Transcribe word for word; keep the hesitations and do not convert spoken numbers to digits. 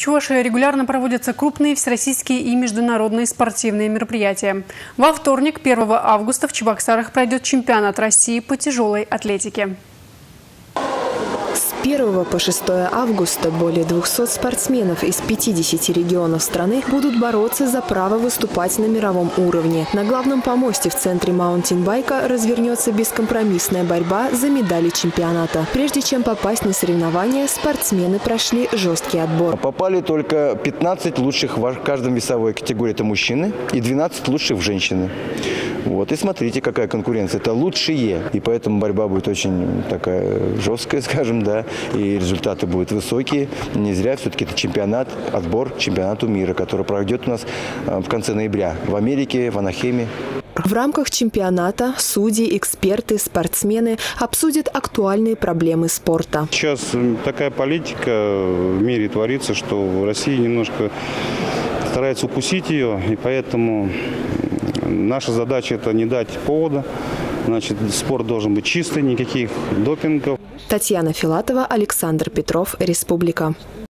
Чувашии регулярно проводятся крупные всероссийские и международные спортивные мероприятия. Во вторник, первого августа, в Чебоксарах пройдет чемпионат России по тяжелой атлетике. С первого по шестое августа более двухсот спортсменов из пятидесяти регионов страны будут бороться за право выступать на мировом уровне. На главном помосте в центре маунтинбайка развернется бескомпромиссная борьба за медали чемпионата. Прежде чем попасть на соревнования, спортсмены прошли жесткий отбор. Попали только пятнадцать лучших в каждом весовой категории, это мужчины, и двенадцать лучших в женщины. Вот. И смотрите, какая конкуренция. Это лучшие. И поэтому борьба будет очень такая жесткая, скажем, да. И результаты будут высокие. Не зря все-таки это чемпионат, отбор к чемпионату мира, который пройдет у нас в конце ноября в Америке, в Анахейме. В рамках чемпионата судьи, эксперты, спортсмены обсудят актуальные проблемы спорта. Сейчас такая политика в мире творится, что в России немножко старается укусить ее, и поэтому наша задача – это не дать повода. Значит, спорт должен быть чистый, никаких допингов. Татьяна Филатова, Александр Петров, Республика.